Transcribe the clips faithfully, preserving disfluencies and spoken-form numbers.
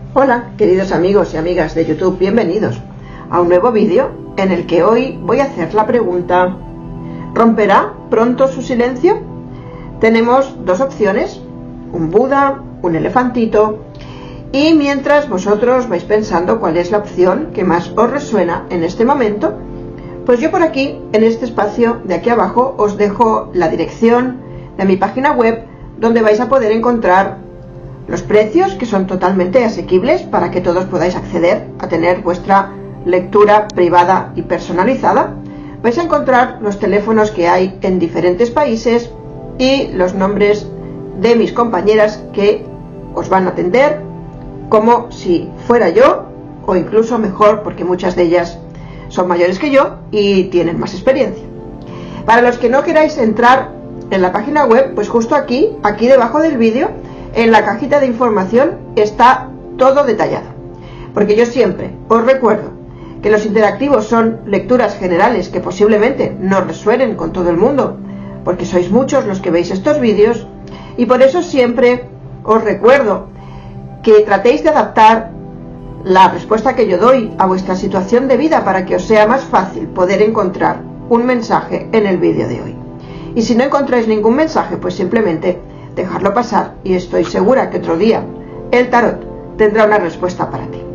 Hola, queridos amigos y amigas de YouTube, bienvenidos a un nuevo vídeo en el que hoy voy a hacer la pregunta: ¿romperá pronto su silencio? Tenemos dos opciones, un Buda, un elefantito, y mientras vosotros vais pensando cuál es la opción que más os resuena en este momento, pues yo por aquí, en este espacio de aquí abajo, os dejo la dirección de mi página web, donde vais a poder encontrar los precios, que son totalmente asequibles para que todos podáis acceder a tener vuestra lectura privada y personalizada. Vais a encontrar los teléfonos que hay en diferentes países y los nombres de mis compañeras que os van a atender como si fuera yo, o incluso mejor, porque muchas de ellas son mayores que yo y tienen más experiencia. Para los que no queráis entrar en la página web, pues justo aquí, aquí debajo del vídeo, en la cajita de información está todo detallado, porque yo siempre os recuerdo que los interactivos son lecturas generales que posiblemente no resuenen con todo el mundo, porque sois muchos los que veis estos vídeos, y por eso siempre os recuerdo que tratéis de adaptar la respuesta que yo doy a vuestra situación de vida para que os sea más fácil poder encontrar un mensaje en el vídeo de hoy. Y si no encontráis ningún mensaje, pues simplemente dejarlo pasar, y estoy segura que otro día el tarot tendrá una respuesta para ti.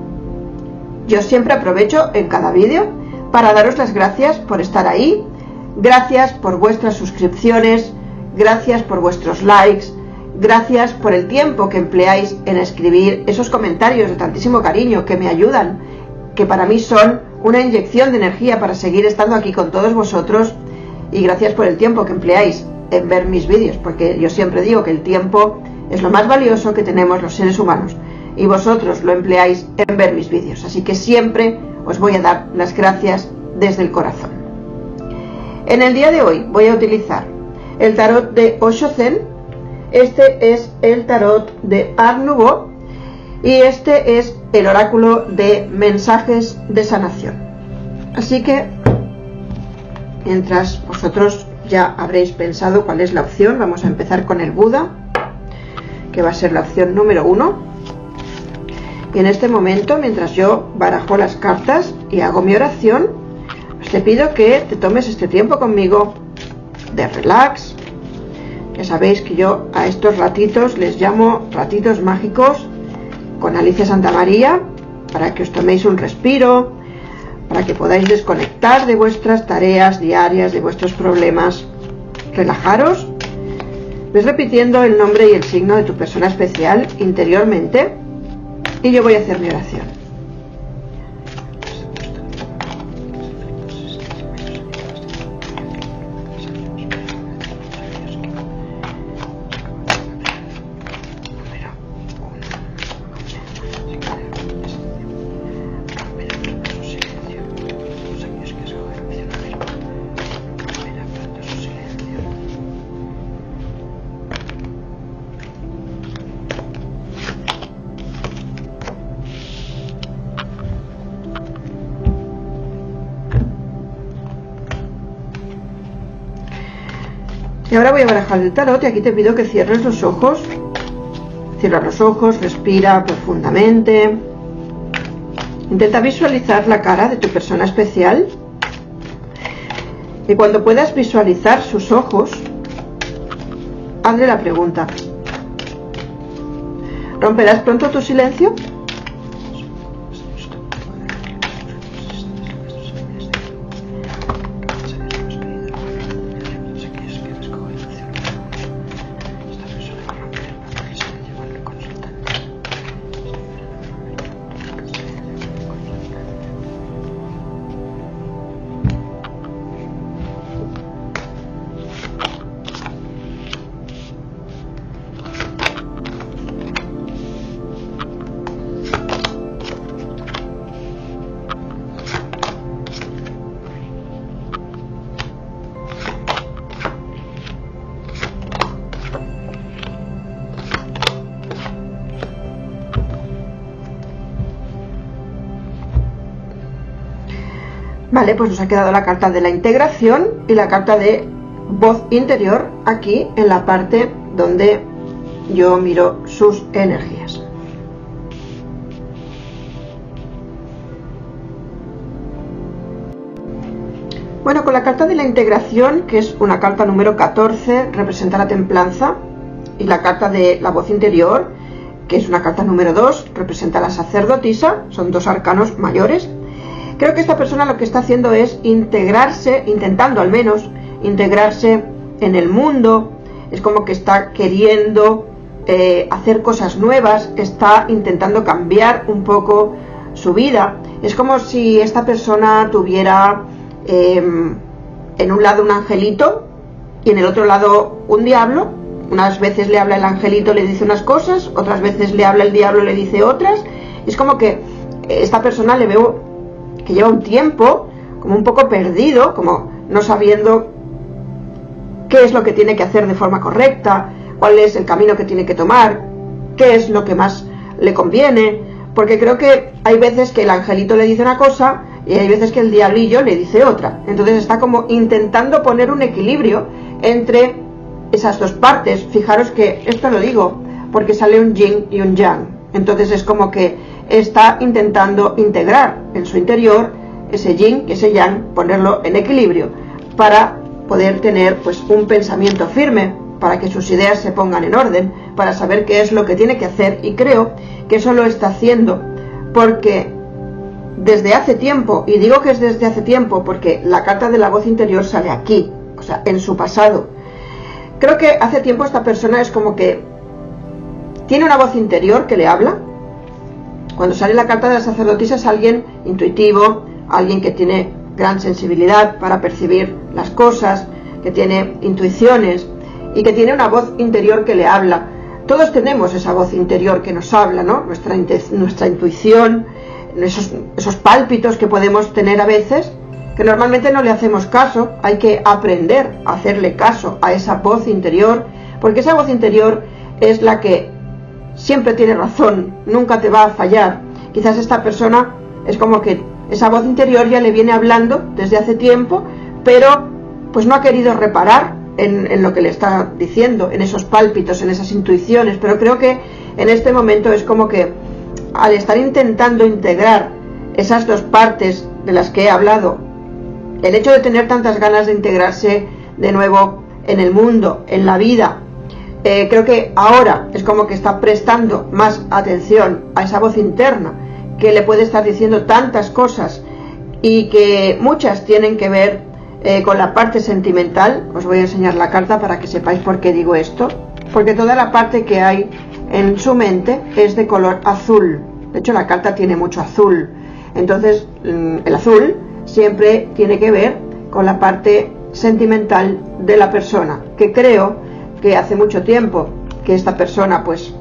Yo siempre aprovecho en cada vídeo para daros las gracias por estar ahí, gracias por vuestras suscripciones, gracias por vuestros likes, gracias por el tiempo que empleáis en escribir esos comentarios de tantísimo cariño que me ayudan, que para mí son una inyección de energía para seguir estando aquí con todos vosotros, y gracias por el tiempo que empleáis en ver mis vídeos, porque yo siempre digo que el tiempo es lo más valioso que tenemos los seres humanos, y vosotros lo empleáis en ver mis vídeos, así que siempre os voy a dar las gracias desde el corazón. En el día de hoy voy a utilizar el tarot de Osho Zen, este es el tarot de Art Nouveau y este es el oráculo de mensajes de sanación. Así que mientras vosotros ya habréis pensado cuál es la opción, vamos a empezar con el Buda, que va a ser la opción número uno. Y en este momento, mientras yo barajo las cartas y hago mi oración, pues te pido que te tomes este tiempo conmigo de relax. Ya sabéis que yo a estos ratitos les llamo ratitos mágicos con Alicia Santamaría, para que os toméis un respiro, para que podáis desconectar de vuestras tareas diarias, de vuestros problemas. Relajaros, ves repitiendo el nombre y el signo de tu persona especial interiormente, y yo voy a hacer mi oración. Y ahora voy a barajar el tarot, y aquí te pido que cierres los ojos. Cierra los ojos, respira profundamente. Intenta visualizar la cara de tu persona especial. Y cuando puedas visualizar sus ojos, hazle la pregunta: ¿romperás pronto tu silencio? Vale, pues nos ha quedado la carta de la integración y la carta de voz interior aquí en la parte donde yo miro sus energías. Bueno, con la carta de la integración, que es una carta número catorce, representa la templanza, y la carta de la voz interior, que es una carta número dos, representa la sacerdotisa, son dos arcanos mayores. Creo que esta persona lo que está haciendo es integrarse, intentando al menos, integrarse en el mundo, es como que está queriendo eh, hacer cosas nuevas, está intentando cambiar un poco su vida. Es como si esta persona tuviera eh, en un lado un angelito y en el otro lado un diablo. Unas veces le habla el angelito, le dice unas cosas, otras veces le habla el diablo, le dice otras. Es como que esta persona le veo que lleva un tiempo como un poco perdido, como no sabiendo qué es lo que tiene que hacer de forma correcta, cuál es el camino que tiene que tomar, qué es lo que más le conviene, porque creo que hay veces que el angelito le dice una cosa y hay veces que el diablillo le dice otra. Entonces está como intentando poner un equilibrio entre esas dos partes. Fijaros que esto lo digo porque sale un yin y un yang, entonces es como que está intentando integrar en su interior ese yin y ese yang, ponerlo en equilibrio para poder tener pues un pensamiento firme, para que sus ideas se pongan en orden, para saber qué es lo que tiene que hacer. Y creo que eso lo está haciendo porque desde hace tiempo, y digo que es desde hace tiempo porque la carta de la voz interior sale aquí, o sea, en su pasado. Creo que hace tiempo esta persona es como que tiene una voz interior que le habla. Cuando sale la carta de la sacerdotisa es alguien intuitivo, alguien que tiene gran sensibilidad para percibir las cosas, que tiene intuiciones y que tiene una voz interior que le habla. Todos tenemos esa voz interior que nos habla, ¿no? Nuestra, nuestra intuición, esos, esos pálpitos que podemos tener a veces, que normalmente no le hacemos caso. Hay que aprender a hacerle caso a esa voz interior, porque esa voz interior es la que siempre tiene razón, nunca te va a fallar. Quizás esta persona es como que esa voz interior ya le viene hablando desde hace tiempo, pero pues no ha querido reparar en, en lo que le está diciendo, en esos pálpitos, en esas intuiciones. Pero creo que en este momento es como que al estar intentando integrar esas dos partes de las que he hablado, el hecho de tener tantas ganas de integrarse de nuevo en el mundo, en la vida, eh, creo que ahora es como que está prestando más atención a esa voz interna que le puede estar diciendo tantas cosas y que muchas tienen que ver eh, con la parte sentimental. Os voy a enseñar la carta para que sepáis por qué digo esto, porque toda la parte que hay en su mente es de color azul. De hecho, la carta tiene mucho azul, entonces el azul siempre tiene que ver con la parte sentimental de la persona, que creo que hace mucho tiempo que esta persona pues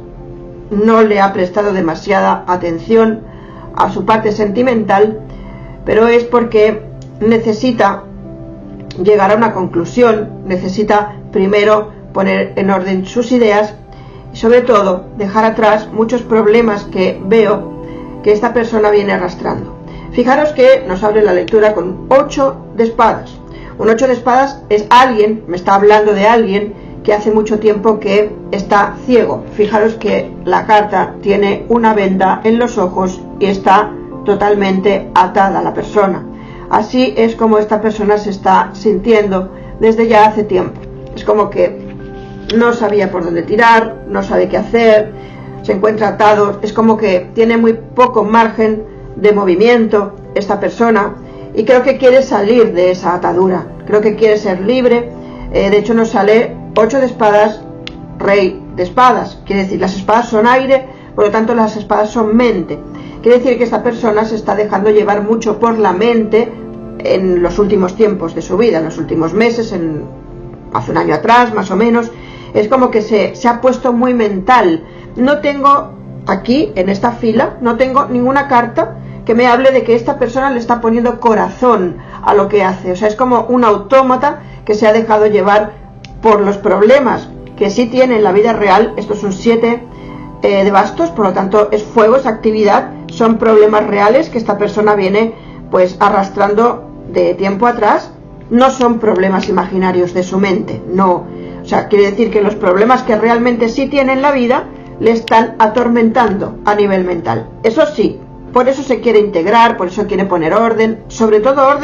no le ha prestado demasiada atención a su parte sentimental, pero es porque necesita llegar a una conclusión, necesita primero poner en orden sus ideas y sobre todo dejar atrás muchos problemas que veo que esta persona viene arrastrando. Fijaros que nos abre la lectura con ocho de espadas. Un ocho de espadas es alguien, me está hablando de alguien que hace mucho tiempo que está ciego. Fijaros que la carta tiene una venda en los ojos y está totalmente atada a la persona. Así es como esta persona se está sintiendo desde ya hace tiempo. Es como que no sabía por dónde tirar, no sabe qué hacer, se encuentra atado, es como que tiene muy poco margen de movimiento esta persona y creo que quiere salir de esa atadura, creo que quiere ser libre. Eh, de hecho nos sale ocho de espadas, rey de espadas, quiere decir las espadas son aire, por lo tanto las espadas son mente. Quiere decir que esta persona se está dejando llevar mucho por la mente en los últimos tiempos de su vida, en los últimos meses, en, hace un año atrás más o menos. Es como que se, se ha puesto muy mental. No tengo aquí, en esta fila, no tengo ninguna carta que me hable de que esta persona le está poniendo corazón a lo que hace. O sea, es como un autómata que se ha dejado llevar por los problemas que sí tiene en la vida real. Esto es un siete eh, de bastos, por lo tanto es fuego, es actividad, son problemas reales que esta persona viene pues arrastrando de tiempo atrás. No son problemas imaginarios de su mente, no. O sea, quiere decir que los problemas que realmente sí tiene en la vida le están atormentando a nivel mental. Eso sí, por eso se quiere integrar, por eso quiere poner orden, sobre todo orden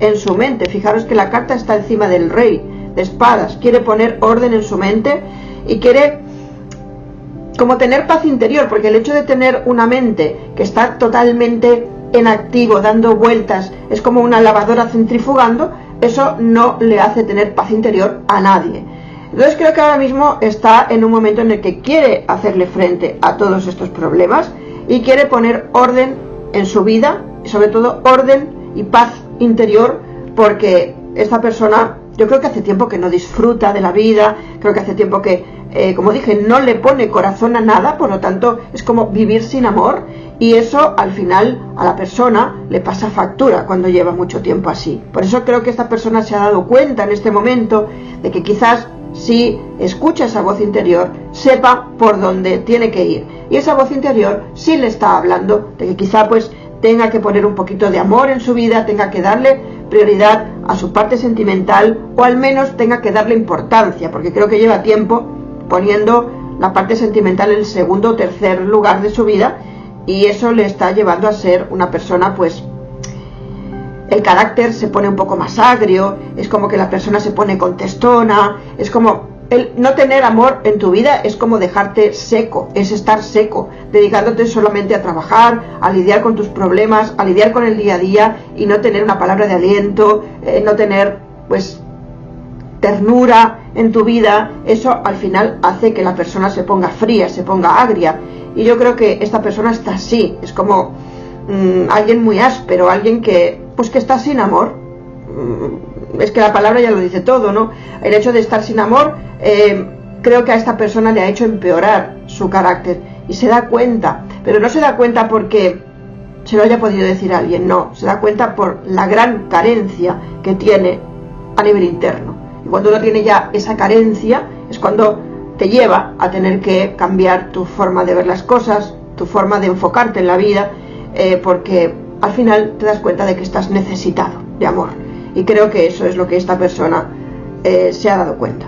en su mente. Fijaros que la carta está encima del rey de espadas, quiere poner orden en su mente y quiere como tener paz interior, porque el hecho de tener una mente que está totalmente en activo, dando vueltas, es como una lavadora centrifugando, eso no le hace tener paz interior a nadie. Entonces creo que ahora mismo está en un momento en el que quiere hacerle frente a todos estos problemas y quiere poner orden en su vida, y sobre todo orden y paz interior, porque esta persona yo creo que hace tiempo que no disfruta de la vida, creo que hace tiempo que, eh, como dije, no le pone corazón a nada, por lo tanto es como vivir sin amor, y eso al final a la persona le pasa factura cuando lleva mucho tiempo así. Por eso creo que esta persona se ha dado cuenta en este momento de que quizás si escucha esa voz interior, sepa por dónde tiene que ir, y esa voz interior sí le está hablando de que quizá pues tenga que poner un poquito de amor en su vida, tenga que darle prioridad a su parte sentimental, o al menos tenga que darle importancia, porque creo que lleva tiempo poniendo la parte sentimental en el segundo o tercer lugar de su vida, y eso le está llevando a ser una persona pues el carácter se pone un poco más agrio, es como que la persona se pone contestona, es como el no tener amor en tu vida es como dejarte seco, es estar seco, dedicándote solamente a trabajar, a lidiar con tus problemas, a lidiar con el día a día y no tener una palabra de aliento, eh, no tener pues ternura en tu vida. Eso al final hace que la persona se ponga fría, se ponga agria, y yo creo que esta persona está así, es como mmm, alguien muy áspero, alguien que pues que está sin amor. Es que la palabra ya lo dice todo, ¿no? El hecho de estar sin amor, eh, creo que a esta persona le ha hecho empeorar su carácter y se da cuenta, pero no se da cuenta porque se lo haya podido decir a alguien, no, se da cuenta por la gran carencia que tiene a nivel interno. Y cuando uno tiene ya esa carencia es cuando te lleva a tener que cambiar tu forma de ver las cosas, tu forma de enfocarte en la vida, eh, porque al final te das cuenta de que estás necesitado de amor. Y creo que eso es lo que esta persona eh, se ha dado cuenta.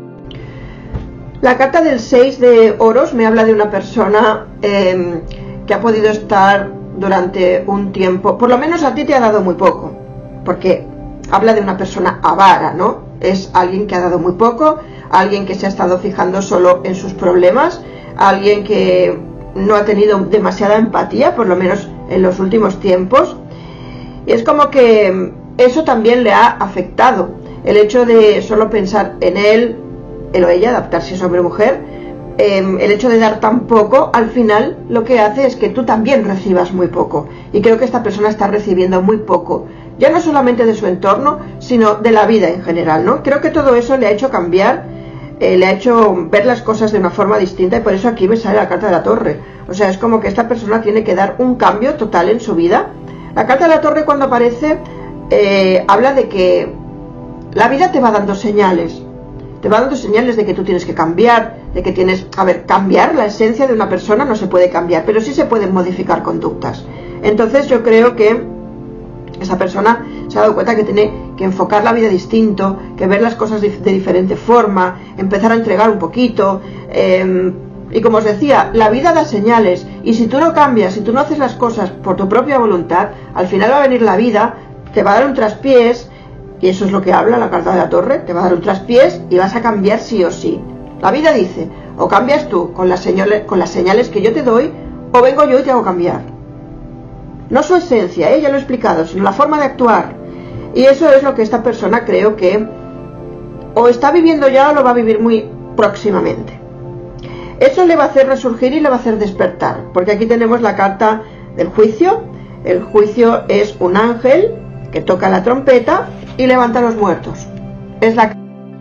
La carta del seis de oros me habla de una persona eh, que ha podido estar durante un tiempo, por lo menos a ti te ha dado muy poco, porque habla de una persona avara, ¿no? Es alguien que ha dado muy poco, alguien que se ha estado fijando solo en sus problemas, alguien que no ha tenido demasiada empatía, por lo menos en los últimos tiempos, y es como que eso también le ha afectado, el hecho de solo pensar en él, él o ella, adaptarse si es hombre o mujer, eh, el hecho de dar tan poco, al final lo que hace es que tú también recibas muy poco, y creo que esta persona está recibiendo muy poco, ya no solamente de su entorno, sino de la vida en general, ¿no? Creo que todo eso le ha hecho cambiar, eh, le ha hecho ver las cosas de una forma distinta, y por eso aquí me sale la carta de la torre. O sea, es como que esta persona tiene que dar un cambio total en su vida. La carta de la torre, cuando aparece, eh, habla de que la vida te va dando señales, te va dando señales de que tú tienes que cambiar, de que tienes, a ver, cambiar la esencia de una persona no se puede cambiar, pero sí se pueden modificar conductas. Entonces yo creo que esa persona se ha dado cuenta que tiene que enfocar la vida distinto, que ver las cosas de diferente forma, empezar a entregar un poquito, eh, y como os decía, la vida da señales, y si tú no cambias, si tú no haces las cosas por tu propia voluntad, al final va a venir la vida, te va a dar un traspiés, y eso es lo que habla la carta de la torre, te va a dar un traspiés y vas a cambiar sí o sí. La vida dice, o cambias tú con las señales, con las señales que yo te doy, o vengo yo y te hago cambiar. No su esencia, ¿eh? Ya lo he explicado, sino la forma de actuar. Y eso es lo que esta persona creo que o está viviendo ya o lo va a vivir muy próximamente. Eso le va a hacer resurgir y le va a hacer despertar, porque aquí tenemos la carta del juicio. El juicio es un ángel que toca la trompeta y levanta a los muertos. Es la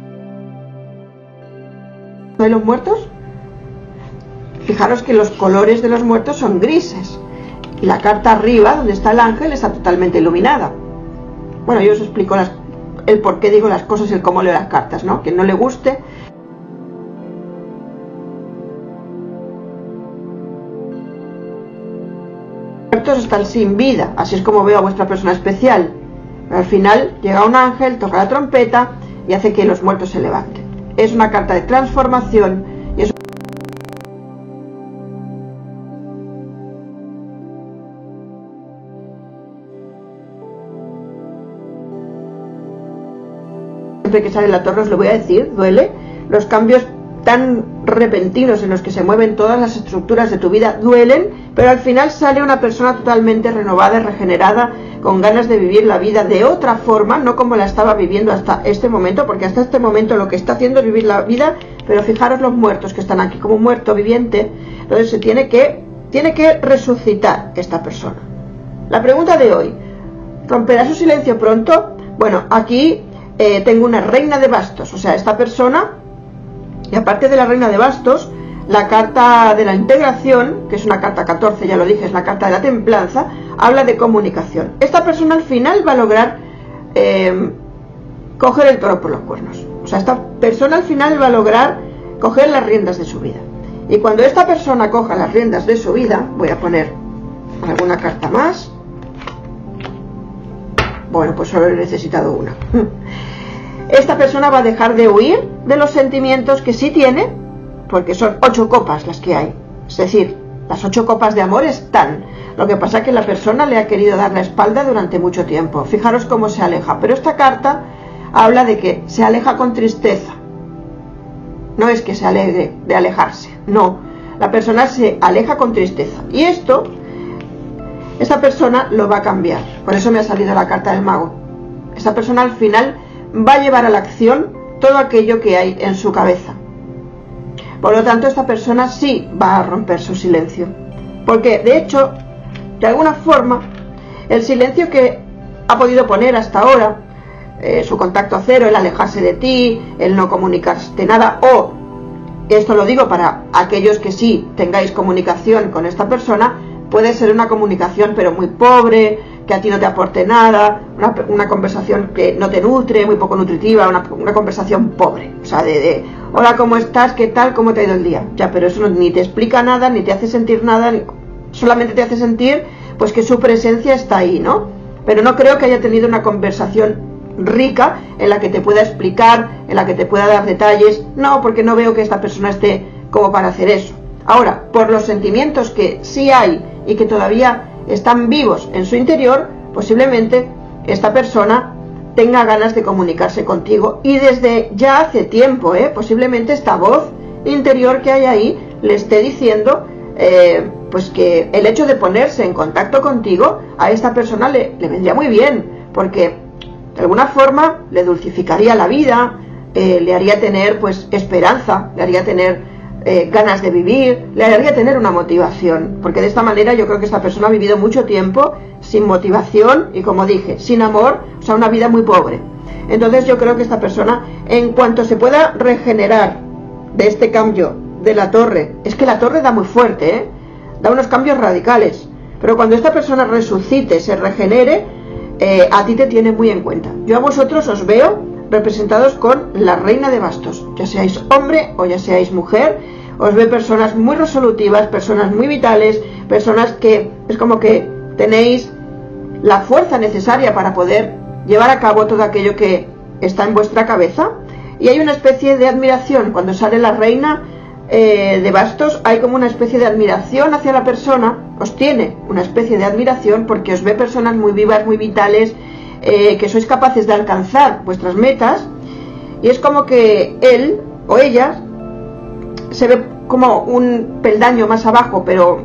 de los muertos. Fijaros que los colores de los muertos son grises. Y la carta arriba, donde está el ángel, está totalmente iluminada. Bueno, yo os explico las, el por qué digo las cosas y el cómo leo las cartas, ¿no? Quien no le guste. Los muertos están sin vida, así es como veo a vuestra persona especial. Pero al final llega un ángel, toca la trompeta y hace que los muertos se levanten. Es una carta de transformación y es siempre que sale la torre os lo voy a decir, duele. Los cambios tan repentinos en los que se mueven todas las estructuras de tu vida duelen, pero al final sale una persona totalmente renovada y regenerada, con ganas de vivir la vida de otra forma, no como la estaba viviendo hasta este momento, porque hasta este momento lo que está haciendo es vivir la vida, pero fijaros los muertos que están aquí como un muerto viviente. Entonces se tiene que, tiene que resucitar esta persona. La pregunta de hoy, ¿romperá su silencio pronto? Bueno, aquí eh, tengo una reina de bastos, o sea, esta persona, y aparte de la reina de bastos, la carta de la integración, que es una carta catorce, ya lo dije, es la carta de la templanza, habla de comunicación. Esta persona al final va a lograr eh, coger el toro por los cuernos. O sea, esta persona al final va a lograr coger las riendas de su vida. Y cuando esta persona coja las riendas de su vida, voy a poner alguna carta más. Bueno, pues solo he necesitado una. Esta persona va a dejar de huir de los sentimientos que sí tiene, porque son ocho copas las que hay. Es decir, las ocho copas de amor están. Lo que pasa es que la persona le ha querido dar la espalda durante mucho tiempo. Fijaros cómo se aleja. Pero esta carta habla de que se aleja con tristeza. No es que se alegre de alejarse. No. La persona se aleja con tristeza. Y esto, esta persona lo va a cambiar. Por eso me ha salido la carta del mago. Esta persona al final va a llevar a la acción todo aquello que hay en su cabeza. Por lo tanto, esta persona sí va a romper su silencio. Porque, de hecho, de alguna forma, el silencio que ha podido poner hasta ahora, eh, su contacto cero, el alejarse de ti, el no comunicarte nada, o, esto lo digo para aquellos que sí tengáis comunicación con esta persona, puede ser una comunicación pero muy pobre, que a ti no te aporte nada, una, una conversación que no te nutre, muy poco nutritiva, una, una conversación pobre, o sea, de, de hola, ¿cómo estás? ¿Qué tal? ¿Cómo te ha ido el día? Ya, pero eso no, ni te explica nada, ni te hace sentir nada, ni, solamente te hace sentir pues que su presencia está ahí, ¿no? Pero no creo que haya tenido una conversación rica en la que te pueda explicar, en la que te pueda dar detalles. No, porque no veo que esta persona esté como para hacer eso. Ahora, por los sentimientos que sí hay y que todavía están vivos en su interior, posiblemente esta persona tenga ganas de comunicarse contigo, y desde ya hace tiempo, ¿eh? Posiblemente esta voz interior que hay ahí le esté diciendo eh, pues que el hecho de ponerse en contacto contigo a esta persona le, le vendría muy bien, porque de alguna forma le dulcificaría la vida, eh, le haría tener pues esperanza, le haría tener Eh, ganas de vivir, le haría tener una motivación, porque de esta manera yo creo que esta persona ha vivido mucho tiempo sin motivación y, como dije, sin amor, o sea, una vida muy pobre. Entonces yo creo que esta persona, en cuanto se pueda regenerar de este cambio de la torre, es que la torre da muy fuerte, ¿eh? Da unos cambios radicales, pero cuando esta persona resucite, se regenere, eh, a ti te tiene muy en cuenta. Yo a vosotros os veo representados con la reina de bastos, ya seáis hombre o ya seáis mujer. Os veo personas muy resolutivas, personas muy vitales, personas que es como que tenéis la fuerza necesaria para poder llevar a cabo todo aquello que está en vuestra cabeza, y hay una especie de admiración. Cuando sale la reina eh, de bastos, hay como una especie de admiración hacia la persona, os tiene una especie de admiración porque os ve personas muy vivas, muy vitales, Eh, que sois capaces de alcanzar vuestras metas, y es como que él o ella se ve como un peldaño más abajo, pero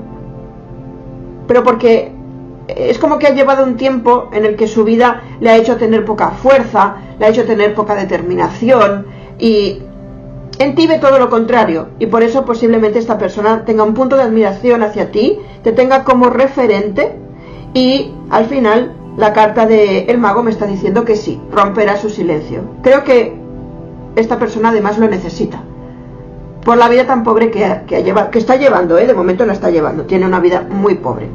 pero porque es como que ha llevado un tiempo en el que su vida le ha hecho tener poca fuerza, le ha hecho tener poca determinación, y en ti ve todo lo contrario, y por eso posiblemente esta persona tenga un punto de admiración hacia ti, te tenga como referente, y al final la carta del mago me está diciendo que sí, romperá su silencio. Creo que esta persona además lo necesita, por la vida tan pobre que, que, ha llevado, que está llevando, ¿eh? De momento la está llevando, tiene una vida muy pobre.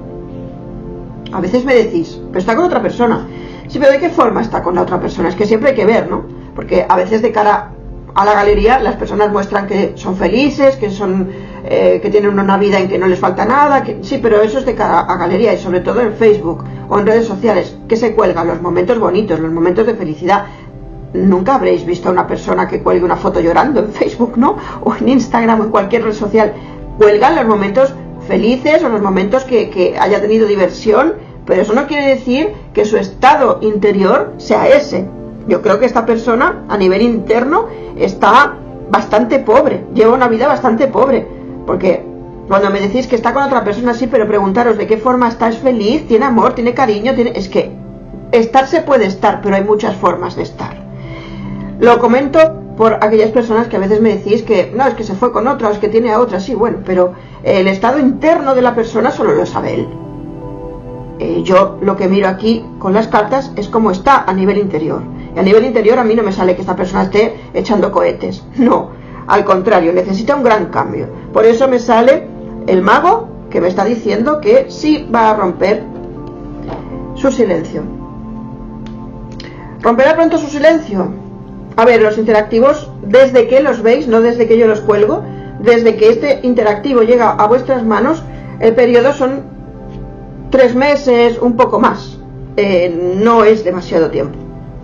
A veces me decís, pero está con otra persona. Sí, pero ¿de qué forma está con la otra persona? Es que siempre hay que ver, ¿no? Porque a veces de cara a la galería las personas muestran que son felices, que son eh, que tienen una vida en que no les falta nada, que, sí, pero eso es de cara a galería, y sobre todo en Facebook o en redes sociales, que se cuelgan los momentos bonitos, los momentos de felicidad. Nunca habréis visto a una persona que cuelgue una foto llorando en Facebook, ¿no? O en Instagram o en cualquier red social. Cuelgan los momentos felices o los momentos que, que haya tenido diversión, pero eso no quiere decir que su estado interior sea ese. Yo creo que esta persona a nivel interno está bastante pobre, lleva una vida bastante pobre, porque cuando me decís que está con otra persona, sí, pero preguntaros de qué forma está, es feliz, tiene amor, tiene cariño, tiene... es que estar se puede estar, pero hay muchas formas de estar. Lo comento por aquellas personas que a veces me decís que no, es que se fue con otra, es que tiene a otra, sí, bueno, pero el estado interno de la persona solo lo sabe él. Eh, yo lo que miro aquí con las cartas es cómo está a nivel interior. Y a nivel interior a mí no me sale que esta persona esté echando cohetes. No, al contrario, necesita un gran cambio. Por eso me sale el mago que me está diciendo que sí va a romper su silencio. ¿Romperá pronto su silencio? A ver, los interactivos, desde que los veis, no desde que yo los cuelgo, desde que este interactivo llega a vuestras manos, el periodo son tres meses, un poco más. Eh, no es demasiado tiempo.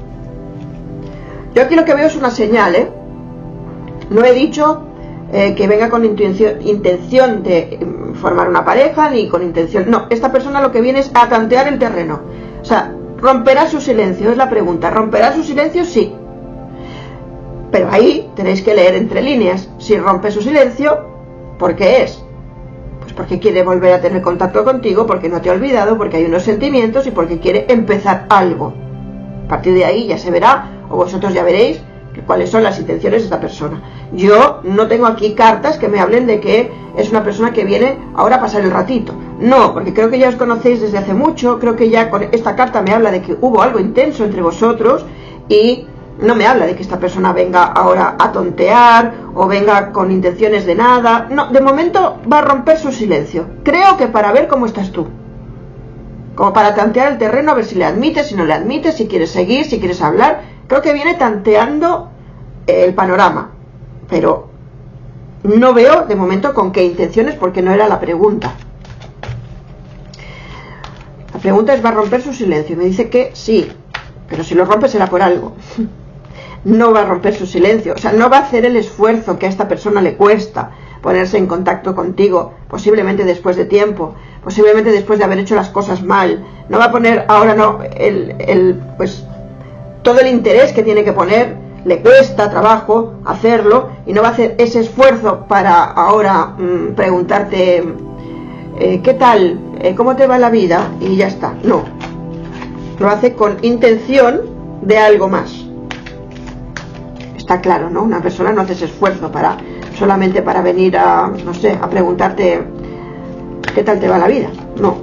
Yo aquí lo que veo es una señal, ¿eh? No he dicho eh, que venga con intención, intención de eh, formar una pareja, ni con intención... No, esta persona lo que viene es a tantear el terreno. O sea, ¿romperá su silencio? Es la pregunta. ¿Romperá su silencio? Sí. Pero ahí tenéis que leer entre líneas. Si rompe su silencio, ¿por qué es? Pues porque quiere volver a tener contacto contigo, porque no te ha olvidado, porque hay unos sentimientos y porque quiere empezar algo. A partir de ahí ya se verá, o vosotros ya veréis cuáles son las intenciones de esta persona. Yo no tengo aquí cartas que me hablen de que es una persona que viene ahora a pasar el ratito. No, porque creo que ya os conocéis desde hace mucho, creo que ya con esta carta me habla de que hubo algo intenso entre vosotros y no me habla de que esta persona venga ahora a tontear o venga con intenciones de nada. No, de momento va a romper su silencio. Creo que para ver cómo estás tú. Como para tantear el terreno, a ver si le admites, si no le admites, si quieres seguir, si quieres hablar. Creo que viene tanteando el panorama. Pero no veo de momento con qué intenciones, porque no era la pregunta. La pregunta es, ¿va a romper su silencio? Y me dice que sí. Pero si lo rompe será por algo. No va a romper su silencio, o sea, no va a hacer el esfuerzo que a esta persona le cuesta ponerse en contacto contigo, posiblemente después de tiempo, posiblemente después de haber hecho las cosas mal. No va a poner ahora no el, el pues todo el interés que tiene que poner, le cuesta trabajo hacerlo y no va a hacer ese esfuerzo para ahora mmm, preguntarte eh, ¿qué tal? Eh, ¿cómo te va la vida? Y ya está. No, lo hace con intención de algo más. Está claro, ¿no? Una persona no hace ese esfuerzo para solamente para venir a, no sé, a preguntarte ¿qué tal te va la vida? No.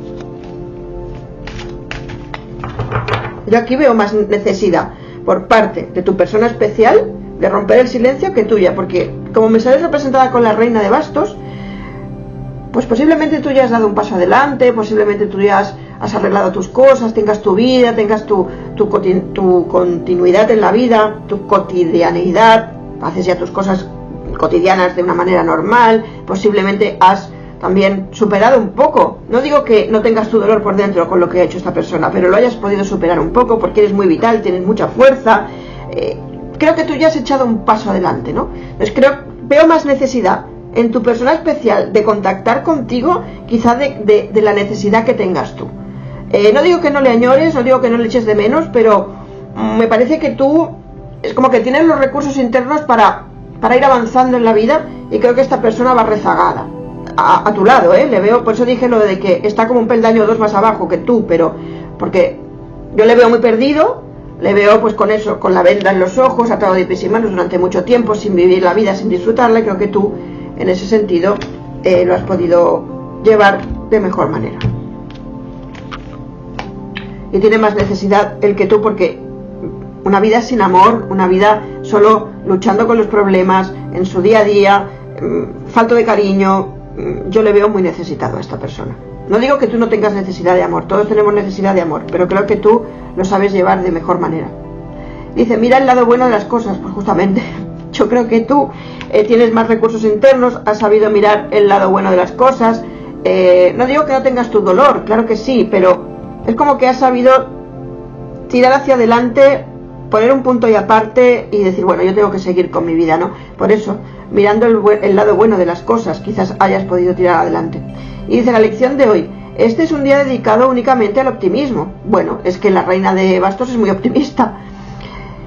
Yo aquí veo más necesidad por parte de tu persona especial de romper el silencio que tuya, porque como me sales representada con la reina de bastos, pues posiblemente tú ya has dado un paso adelante, posiblemente tú ya has, has arreglado tus cosas, tengas tu vida, tengas tu, tu, tu continuidad en la vida, tu cotidianidad, haces ya tus cosas cotidianas de una manera normal, posiblemente has también superado un poco, no digo que no tengas tu dolor por dentro con lo que ha hecho esta persona, pero lo hayas podido superar un poco porque eres muy vital, tienes mucha fuerza, eh, creo que tú ya has echado un paso adelante, ¿no? Entonces creo, veo más necesidad en tu persona especial de contactar contigo, quizá de, de, de la necesidad que tengas tú. Eh, no digo que no le añores, no digo que no le eches de menos, pero mm, me parece que tú es como que tienes los recursos internos para, para ir avanzando en la vida y creo que esta persona va rezagada. A, a tu lado, ¿eh? Le veo, por eso dije lo de que está como un peldaño o dos más abajo que tú, pero porque yo le veo muy perdido, le veo pues con eso, con la venda en los ojos, atado de pies y manos durante mucho tiempo, sin vivir la vida, sin disfrutarla, y creo que tú en ese sentido eh, lo has podido llevar de mejor manera y tiene más necesidad el que tú, porque una vida sin amor, una vida solo luchando con los problemas en su día a día, mmm, falto de cariño, mmm, yo le veo muy necesitado a esta persona. No digo que tú no tengas necesidad de amor, todos tenemos necesidad de amor, pero creo que tú lo sabes llevar de mejor manera. Dice, mira el lado bueno de las cosas. Pues justamente yo creo que tú eh, tienes más recursos internos, has sabido mirar el lado bueno de las cosas. Eh, no digo que no tengas tu dolor, claro que sí, pero es como que has sabido tirar hacia adelante, poner un punto y aparte y decir, bueno, yo tengo que seguir con mi vida, ¿no? Por eso, mirando el, el lado bueno de las cosas, quizás hayas podido tirar adelante. Y dice la lección de hoy, este es un día dedicado únicamente al optimismo. Bueno, es que la reina de bastos es muy optimista.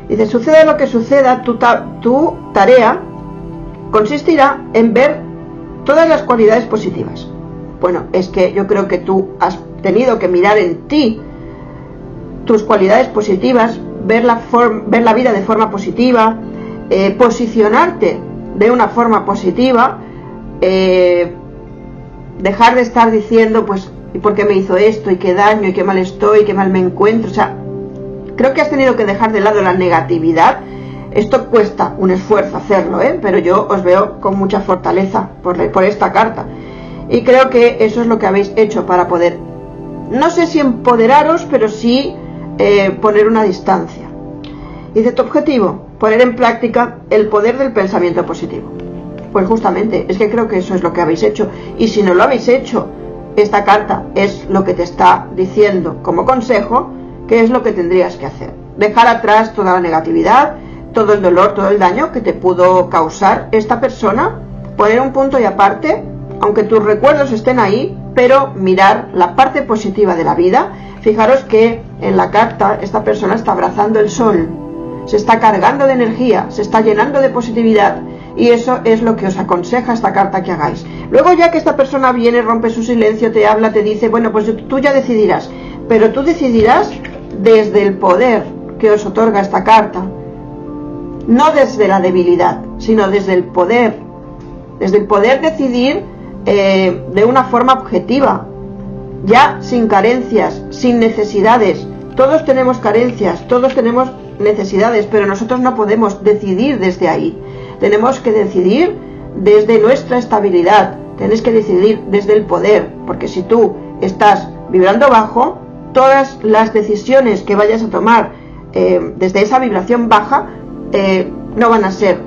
Dice, suceda lo que suceda, tu, ta tu tarea consistirá en ver todas las cualidades positivas. Bueno, es que yo creo que tú has tenido que mirar en ti tus cualidades positivas, ver la, ver la vida de forma positiva, eh, posicionarte de una forma positiva, eh, dejar de estar diciendo, pues, ¿y por qué me hizo esto? ¿Y qué daño? ¿Y qué mal estoy? ¿Y qué mal me encuentro? O sea, creo que has tenido que dejar de lado la negatividad. Esto cuesta un esfuerzo hacerlo, ¿eh? Pero yo os veo con mucha fortaleza por, por esta carta. Y creo que eso es lo que habéis hecho para poder, no sé si empoderaros, pero sí eh, poner una distancia. Dice, tu objetivo, poner en práctica el poder del pensamiento positivo. Pues justamente, es que creo que eso es lo que habéis hecho. Y si no lo habéis hecho, esta carta es lo que te está diciendo como consejo, que es lo que tendrías que hacer. Dejar atrás toda la negatividad, todo el dolor, todo el daño que te pudo causar esta persona, poner un punto y aparte, aunque tus recuerdos estén ahí, pero mirar la parte positiva de la vida. Fijaros que en la carta esta persona está abrazando el sol, se está cargando de energía, se está llenando de positividad, y eso es lo que os aconseja esta carta que hagáis. Luego, ya que esta persona viene, rompe su silencio, te habla, te dice, bueno, pues tú ya decidirás, pero tú decidirás desde el poder que os otorga esta carta, no desde la debilidad, sino desde el poder, desde el poder decidir eh, de una forma objetiva, ya sin carencias, sin necesidades. Todos tenemos carencias, todos tenemos necesidades, pero nosotros no podemos decidir desde ahí. Tenemos que decidir desde nuestra estabilidad, tienes que decidir desde el poder, porque si tú estás vibrando bajo, todas las decisiones que vayas a tomar eh, desde esa vibración baja eh, no van a ser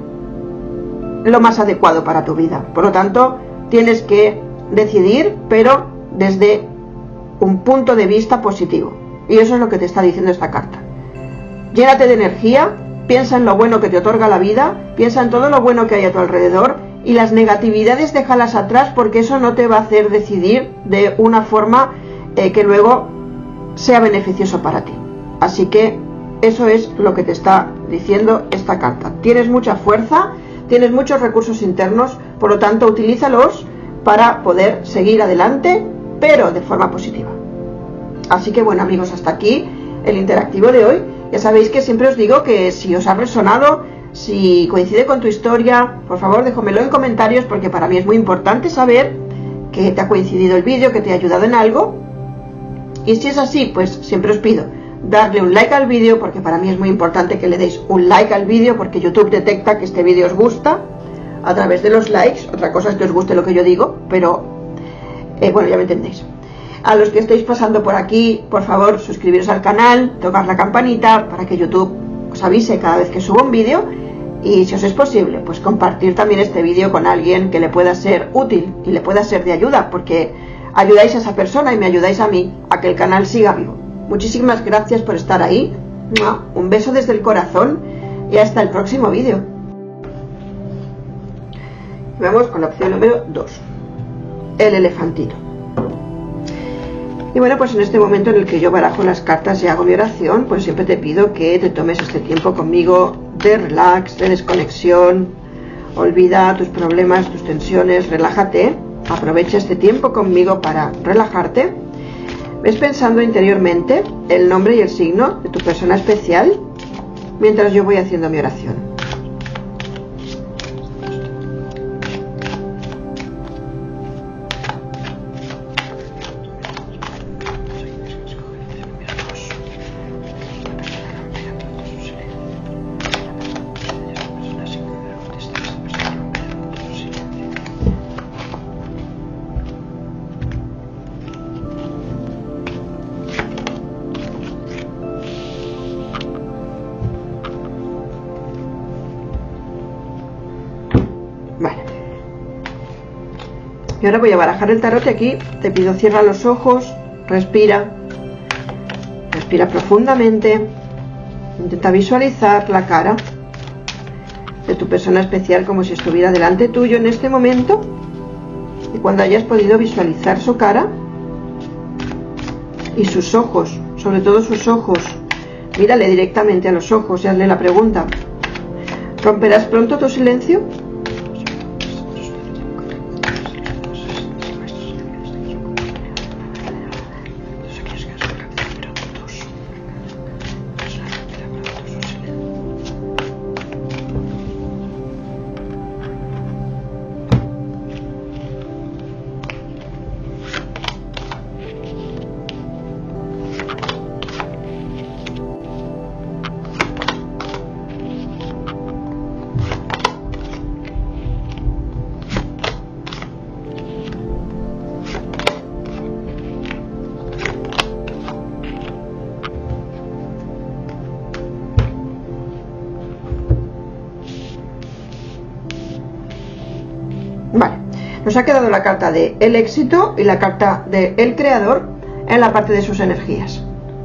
lo más adecuado para tu vida. Por lo tanto, tienes que decidir, pero desde un punto de vista positivo, y eso es lo que te está diciendo esta carta. Llénate de energía, piensa en lo bueno que te otorga la vida, piensa en todo lo bueno que hay a tu alrededor, y las negatividades déjalas atrás, porque eso no te va a hacer decidir de una forma eh, que luego sea beneficioso para ti. Así que eso es lo que te está diciendo esta carta. Tienes mucha fuerza, tienes muchos recursos internos, por lo tanto utilízalos para poder seguir adelante, pero de forma positiva. Así que bueno, amigos, hasta aquí el interactivo de hoy. Ya sabéis que siempre os digo que si os ha resonado, si coincide con tu historia, por favor déjamelo en comentarios, porque para mí es muy importante saber que te ha coincidido el vídeo, que te ha ayudado en algo. Y si es así, pues siempre os pido darle un like al vídeo, porque para mí es muy importante que le deis un like al vídeo, porque YouTube detecta que este vídeo os gusta a través de los likes. Otra cosa es que os guste lo que yo digo, pero eh, bueno, ya me entendéis. A los que estéis pasando por aquí, por favor, suscribiros al canal, tocar la campanita para que YouTube os avise cada vez que subo un vídeo, y si os es posible, pues compartir también este vídeo con alguien que le pueda ser útil y le pueda ser de ayuda, porque ayudáis a esa persona y me ayudáis a mí a que el canal siga vivo. Muchísimas gracias por estar ahí, un beso desde el corazón y hasta el próximo vídeo. Vamos con la opción número dos, el elefantito. Y bueno, pues en este momento en el que yo barajo las cartas y hago mi oración, pues siempre te pido que te tomes este tiempo conmigo de relax, de desconexión. Olvida tus problemas, tus tensiones, relájate, aprovecha este tiempo conmigo para relajarte. Ves pensando interiormente el nombre y el signo de tu persona especial mientras yo voy haciendo mi oración. Y ahora voy a barajar el tarot y aquí te pido cierra los ojos, respira, respira profundamente, intenta visualizar la cara de tu persona especial como si estuviera delante tuyo en este momento, y cuando hayas podido visualizar su cara y sus ojos, sobre todo sus ojos, mírale directamente a los ojos y hazle la pregunta: ¿romperás pronto tu silencio? Vale, nos ha quedado la carta de el éxito y la carta de el creador en la parte de sus energías.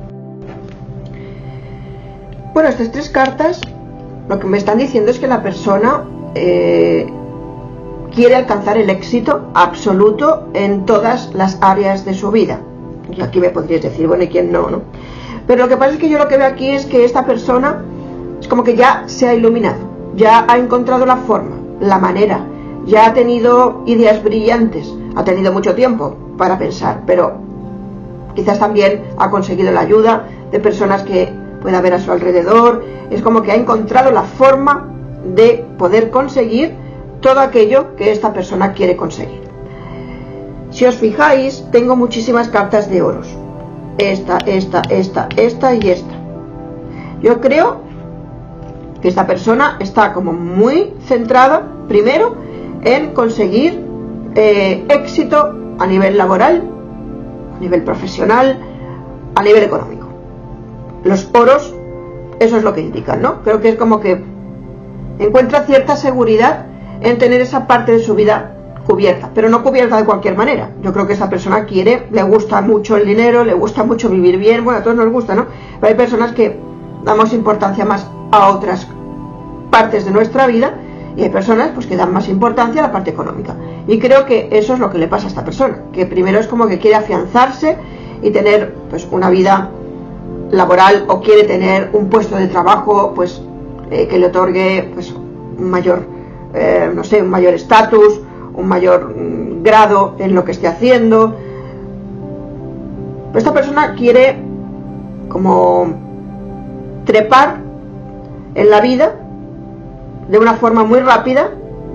Bueno, estas tres cartas lo que me están diciendo es que la persona eh, quiere alcanzar el éxito absoluto en todas las áreas de su vida. Y aquí me podrías decir, bueno, ¿y quién no, no? Pero lo que pasa es que yo lo que veo aquí es que esta persona es como que ya se ha iluminado, ya ha encontrado la forma, la manera, ya ha tenido ideas brillantes, ha tenido mucho tiempo para pensar, pero quizás también ha conseguido la ayuda de personas que pueda haber a su alrededor. Es como que ha encontrado la forma de poder conseguir todo aquello que esta persona quiere conseguir. Si os fijáis, tengo muchísimas cartas de oros. Esta, esta, esta, esta y esta. Yo creo que esta persona está como muy centrada, primero, en conseguir eh, éxito a nivel laboral, a nivel profesional, a nivel económico. Los oros, eso es lo que indican, ¿no? Creo que es como que encuentra cierta seguridad en tener esa parte de su vida cubierta, pero no cubierta de cualquier manera. Yo creo que esa persona quiere, le gusta mucho el dinero, le gusta mucho vivir bien, bueno, a todos nos gusta, ¿no? Pero hay personas que damos importancia más a otras partes de nuestra vida y hay personas pues que dan más importancia a la parte económica. Y creo que eso es lo que le pasa a esta persona, que primero es como que quiere afianzarse y tener pues una vida laboral, o quiere tener un puesto de trabajo pues eh, que le otorgue pues un mayor eh, no sé, un mayor estatus, un mayor mm, grado en lo que esté haciendo. Pero esta persona quiere como trepar en la vida de una forma muy rápida,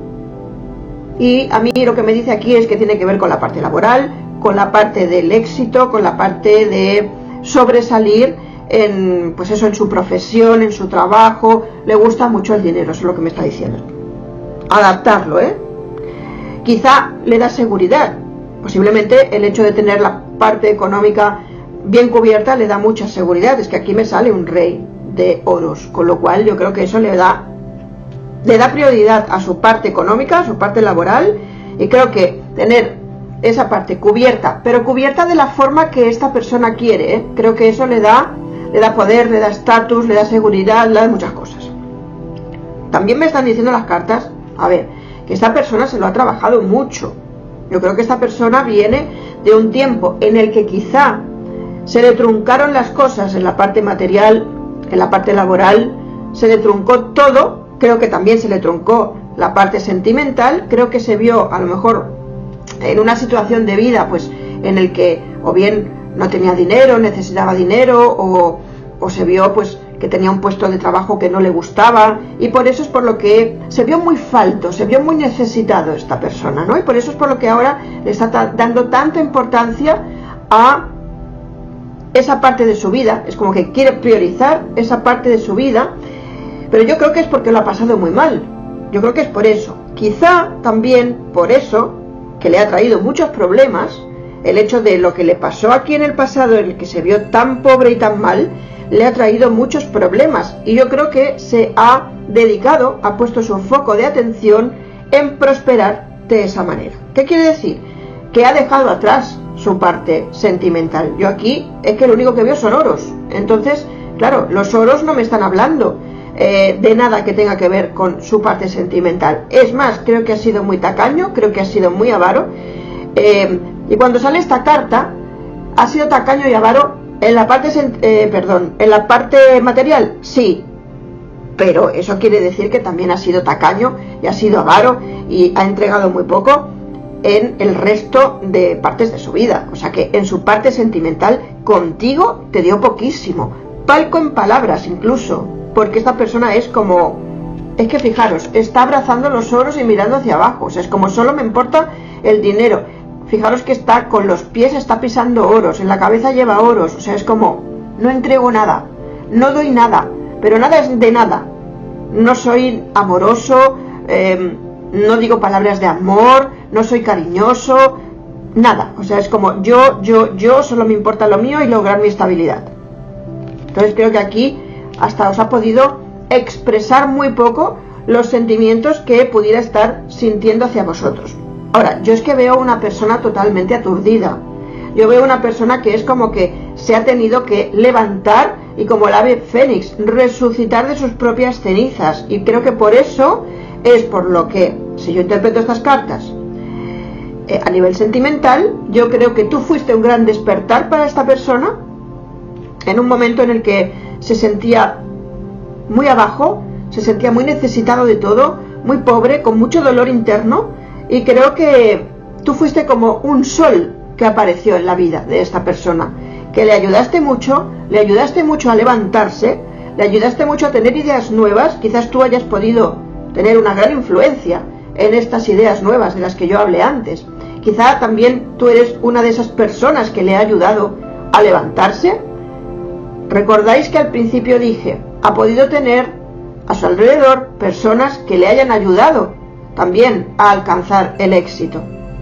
y a mí lo que me dice aquí es que tiene que ver con la parte laboral, con la parte del éxito, con la parte de sobresalir en, pues eso, en su profesión, en su trabajo. Le gusta mucho el dinero, eso es lo que me está diciendo. Adaptarlo, ¿eh? Quizá le da seguridad, posiblemente el hecho de tener la parte económica bien cubierta le da mucha seguridad. Es que aquí me sale un rey de oros, con lo cual yo creo que eso le da le da prioridad a su parte económica, a su parte laboral, y creo que tener esa parte cubierta, pero cubierta de la forma que esta persona quiere, ¿eh? Creo que eso le da le da poder, le da estatus, le da seguridad, le da muchas cosas. También me están diciendo las cartas, a ver, que esta persona se lo ha trabajado mucho. Yo creo que esta persona viene de un tiempo en el que quizá se le truncaron las cosas en la parte material, en la parte laboral, se le truncó todo. Creo que también se le truncó la parte sentimental. Creo que se vio a lo mejor en una situación de vida pues en el que o bien no tenía dinero, necesitaba dinero, o, o se vio pues que tenía un puesto de trabajo que no le gustaba, y por eso es por lo que se vio muy falto, se vio muy necesitado esta persona, ¿no? Y por eso es por lo que ahora le está dando tanta importancia a esa parte de su vida. Es como que quiere priorizar esa parte de su vida, pero yo creo que es porque lo ha pasado muy mal. Yo creo que es por eso. Quizá también por eso, que le ha traído muchos problemas, el hecho de lo que le pasó aquí en el pasado, en el que se vio tan pobre y tan mal, le ha traído muchos problemas, y yo creo que se ha dedicado, ha puesto su foco de atención en prosperar de esa manera. ¿Qué quiere decir? Que ha dejado atrás su parte sentimental. Yo aquí es que lo único que veo son oros. Entonces, claro, los oros no me están hablando eh, de nada que tenga que ver con su parte sentimental. Es más, creo que ha sido muy tacaño, creo que ha sido muy avaro, eh, y cuando sale esta carta, ha sido tacaño y avaro En la parte, eh, perdón, en la parte material, sí, pero eso quiere decir que también ha sido tacaño y ha sido avaro y ha entregado muy poco en el resto de partes de su vida. O sea que en su parte sentimental contigo te dio poquísimo, palco en palabras incluso, porque esta persona es como, es que fijaros, está abrazando los oros y mirando hacia abajo. O sea, es como solo me importa el dinero. Fijaros que está con los pies, está pisando oros, en la cabeza lleva oros. O sea, es como, no entrego nada, no doy nada, pero nada es de nada. No soy amoroso, eh, no digo palabras de amor, no soy cariñoso, nada. O sea, es como yo, yo, yo, solo me importa lo mío y lograr mi estabilidad. Entonces creo que aquí hasta os ha podido expresar muy poco los sentimientos que pudiera estar sintiendo hacia vosotros. Ahora, yo es que veo una persona totalmente aturdida. Yo veo una persona que es como que se ha tenido que levantar y, como el ave fénix, resucitar de sus propias cenizas. Y creo que por eso es por lo que, si yo interpreto estas cartas eh, a nivel sentimental, yo creo que tú fuiste un gran despertar para esta persona en un momento en el que se sentía muy abajo, se sentía muy necesitado de todo, muy pobre, con mucho dolor interno, y creo que tú fuiste como un sol que apareció en la vida de esta persona, que le ayudaste mucho, le ayudaste mucho a levantarse, le ayudaste mucho a tener ideas nuevas. Quizás tú hayas podido tener una gran influencia en estas ideas nuevas de las que yo hablé antes. Quizá también tú eres una de esas personas que le ha ayudado a levantarse. Recordáis que al principio dije, ha podido tener a su alrededor personas que le hayan ayudado también a alcanzar el éxito.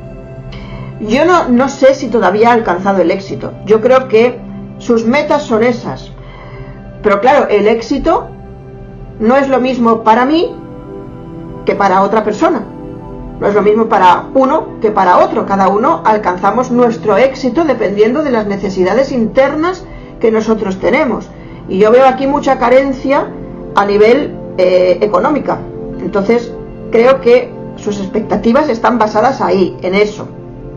Yo no, no sé si todavía ha alcanzado el éxito. Yo creo que sus metas son esas. Pero claro, el éxito no es lo mismo para mí que para otra persona. No es lo mismo para uno que para otro. Cada uno alcanzamos nuestro éxito dependiendo de las necesidades internas que nosotros tenemos. Y yo veo aquí mucha carencia a nivel eh, económica. Entonces creo que sus expectativas están basadas ahí, en eso.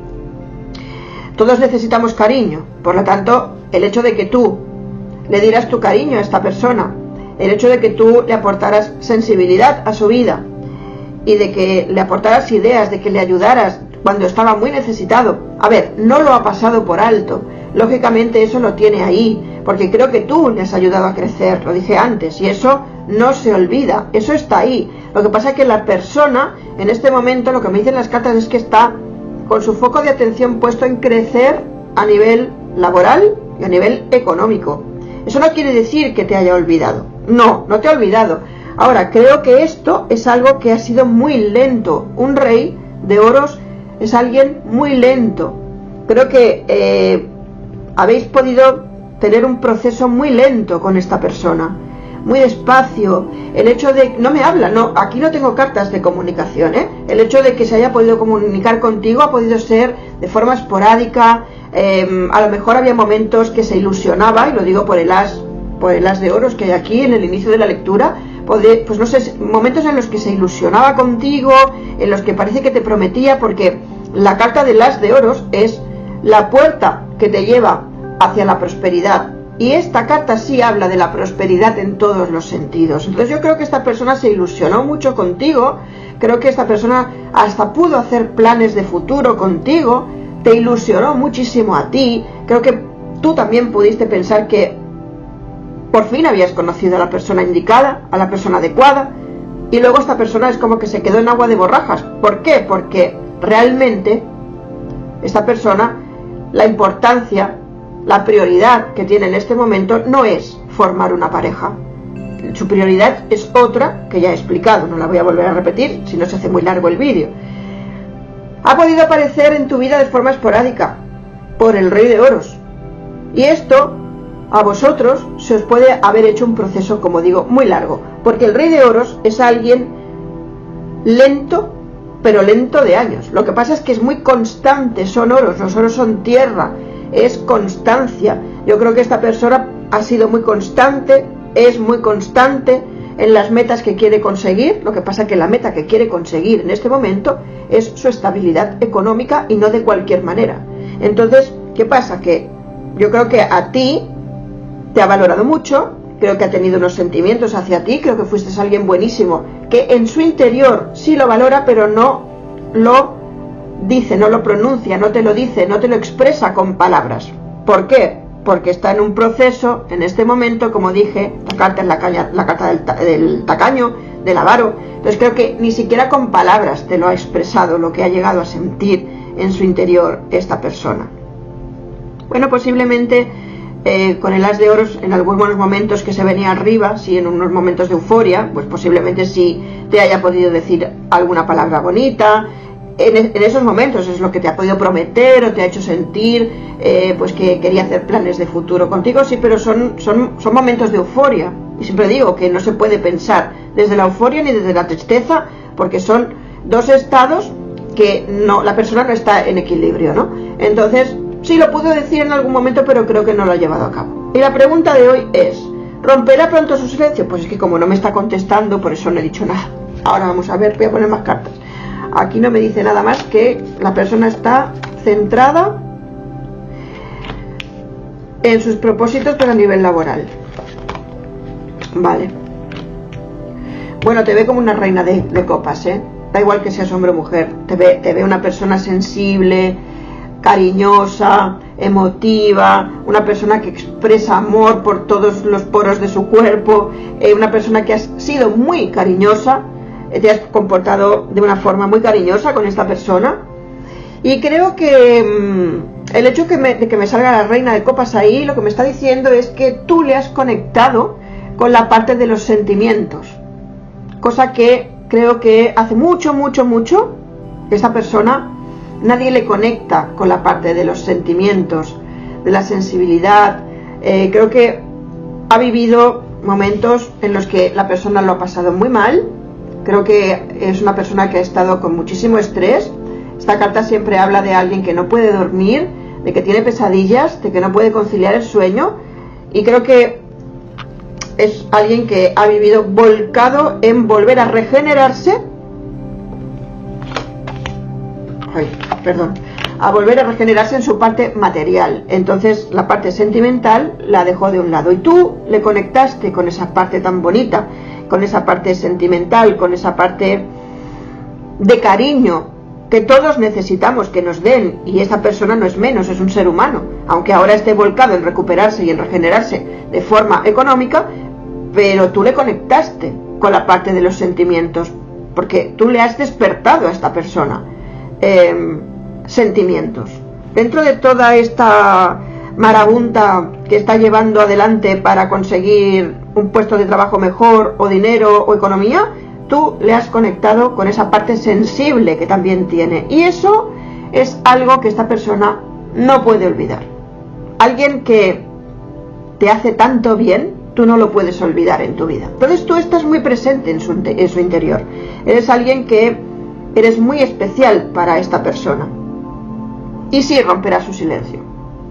Todos necesitamos cariño. Por lo tanto, el hecho de que tú le dieras tu cariño a esta persona, el hecho de que tú le aportaras sensibilidad a su vida y de que le aportaras ideas, de que le ayudaras cuando estaba muy necesitado. A ver, no lo ha pasado por alto. Lógicamente eso lo tiene ahí, porque creo que tú le has ayudado a crecer, lo dije antes, y eso no se olvida, eso está ahí. Lo que pasa es que la persona, en este momento, lo que me dicen las cartas es que está con su foco de atención puesto en crecer a nivel laboral y a nivel económico. Eso no quiere decir que te haya olvidado. No, no te ha olvidado. Ahora, creo que esto es algo que ha sido muy lento. Un rey de oros es alguien muy lento. Creo que eh, habéis podido tener un proceso muy lento con esta persona. Muy despacio. El hecho de... No me habla, no, aquí no tengo cartas de comunicación, ¿eh? El hecho de que se haya podido comunicar contigo ha podido ser de forma esporádica. Eh, a lo mejor había momentos que se ilusionaba, y lo digo por el as, por el as de oros que hay aquí en el inicio de la lectura. Poder, pues no sé, momentos en los que se ilusionaba contigo, en los que parece que te prometía, porque la carta del as de oros es la puerta que te lleva hacia la prosperidad. Y esta carta sí habla de la prosperidad en todos los sentidos. Entonces yo creo que esta persona se ilusionó mucho contigo. Creo que esta persona hasta pudo hacer planes de futuro contigo. Te ilusionó muchísimo a ti. Creo que tú también pudiste pensar que por fin habías conocido a la persona indicada, a la persona adecuada. Y luego esta persona es como que se quedó en agua de borrajas. ¿Por qué? Porque realmente esta persona, la importancia, la prioridad que tiene en este momento no es formar una pareja. Su prioridad es otra que ya he explicado, no la voy a volver a repetir, si no se hace muy largo el vídeo. Ha podido aparecer en tu vida de forma esporádica por el rey de oros. Y esto a vosotros se os puede haber hecho un proceso, como digo, muy largo. Porque el rey de oros es alguien lento, pero lento de años. Lo que pasa es que es muy constante, son oros, los oros son tierra. Es constancia. Yo creo que esta persona ha sido muy constante, es muy constante en las metas que quiere conseguir. Lo que pasa es que la meta que quiere conseguir en este momento es su estabilidad económica y no de cualquier manera. Entonces, ¿qué pasa? Que yo creo que a ti te ha valorado mucho, creo que ha tenido unos sentimientos hacia ti, creo que fuiste alguien buenísimo, que en su interior sí lo valora, pero no lo dice, no lo pronuncia, no te lo dice, no te lo expresa con palabras. ¿Por qué? Porque está en un proceso, en este momento, como dije, la carta es la, caña, la carta del, ta, del tacaño, del avaro. Entonces creo que ni siquiera con palabras te lo ha expresado lo que ha llegado a sentir en su interior esta persona. Bueno, posiblemente eh, con el as de oros, en algunos momentos que se venía arriba, sí, en unos momentos de euforia, pues posiblemente sí te haya podido decir alguna palabra bonita. En, en esos momentos es lo que te ha podido prometer o te ha hecho sentir eh, pues que quería hacer planes de futuro contigo, sí, pero son, son, son momentos de euforia. Y siempre digo que no se puede pensar desde la euforia ni desde la tristeza, porque son dos estados que no, la persona no está en equilibrio, ¿no? Entonces, sí lo pudo decir en algún momento, pero creo que no lo ha llevado a cabo. Y la pregunta de hoy es, ¿romperá pronto su silencio? Pues es que como no me está contestando, por eso no he dicho nada. Ahora vamos a ver, voy a poner más cartas. Aquí no me dice nada más que la persona está centrada en sus propósitos, pero a nivel laboral. Vale. Bueno, te ve como una reina de, de copas, ¿eh? Da igual que seas hombre o mujer. Te ve, te ve una persona sensible, cariñosa, emotiva, una persona que expresa amor por todos los poros de su cuerpo, eh, una persona que has sido muy cariñosa, eh, te has comportado de una forma muy cariñosa con esta persona. Y creo que mmm, el hecho que me, de que me salga la reina de copas ahí, lo que me está diciendo es que tú le has conectado con la parte de los sentimientos, cosa que creo que hace mucho, mucho, mucho esta persona nadie le conecta con la parte de los sentimientos, de la sensibilidad. Eh, creo que ha vivido momentos en los que la persona lo ha pasado muy mal. Creo que es una persona que ha estado con muchísimo estrés. Esta carta siempre habla de alguien que no puede dormir, de que tiene pesadillas, de que no puede conciliar el sueño, y creo que es alguien que ha vivido volcado en volver a regenerarse. Ay, perdón. A volver a regenerarse en su parte material. Entonces la parte sentimental la dejó de un lado. Y tú le conectaste con esa parte tan bonita, con esa parte sentimental, con esa parte de cariño que todos necesitamos que nos den. Y esta persona no es menos, es un ser humano. Aunque ahora esté volcado en recuperarse y en regenerarse de forma económica, pero tú le conectaste con la parte de los sentimientos, porque tú le has despertado a esta persona eh, sentimientos. Dentro de toda esta marabunta que está llevando adelante para conseguir un puesto de trabajo mejor, o dinero, o economía, tú le has conectado con esa parte sensible que también tiene. Y eso es algo que esta persona no puede olvidar. Alguien que te hace tanto bien, tú no lo puedes olvidar en tu vida. Entonces tú estás muy presente en su, en su interior. Eres alguien que eres muy especial para esta persona. Y sí romperá su silencio.